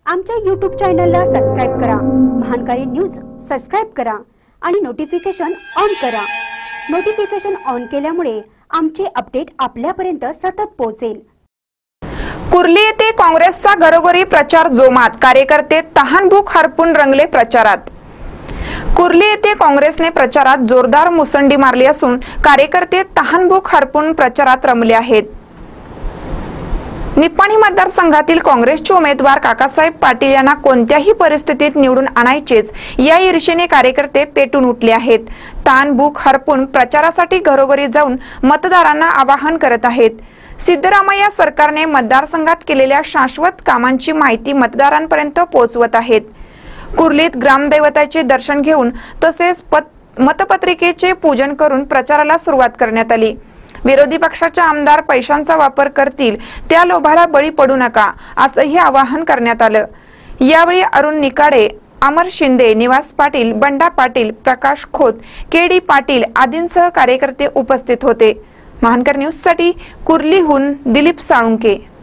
आमच्या YouTube चॅनलला subscribe करा, महानकारी न्यूज सबस्क्राइब करा आणि नोटिफिकेशन ऑन करा। नोटिफिकेशन ऑन केल्यामुळे आमचे अपडेट आपल्यापर्यंत सतत पोहोचेल। कुर्ली येथे काँग्रेसचा घरोघरी प्रचार जोमात, कार्यकर्ते तहानभूक हरपून रंगले प्रचारात। कुर्ली येथे काँग्रेसने प्रचारात जोरदार मुसंडी मारली असून कार्यकर्ते तहानभूक हरपून प्रचारात रमले आहेत। निपाणी मतदारसंघातील काँग्रेसचे उमेदवार काकासाहेब पाटील यांना कोणत्याही परिस्थितीत निवडून आणायचेच या ईर्षेने कार्यकर्ते पेटून उठले आहेत। तहानभूक हरपून प्रचारासाठी घरोघरी जाऊन मतदारांना आवाहन करत आहेत। सिद्धरामय्या सरकारने मतदारसंघात केलेल्या शाश्वत कामांची माहिती मतदारांपर्यंत पोहोचवत आहेत। कुर्लीत ग्रामदैवताचे दर्शन घेऊन तसेच मतपत्रिकेचे पूजन करून प्रचाराला सुरुवात करण्यात आली। विरोधी पक्षाचे आमदार पैशांचा वापर करतील त्या लोभाला बळी पडू नका असंही आवाहन करण्यात आलं। यावेळी अरुण निकाडे, अमर शिंदे, निवास पाटील, बंडा पाटील, प्रकाश खोत, केडी पाटील आदींसह कार्यकर्ते उपस्थित होते। महानकर न्यूज साठी कुर्लीहून दिलीप साळुंके।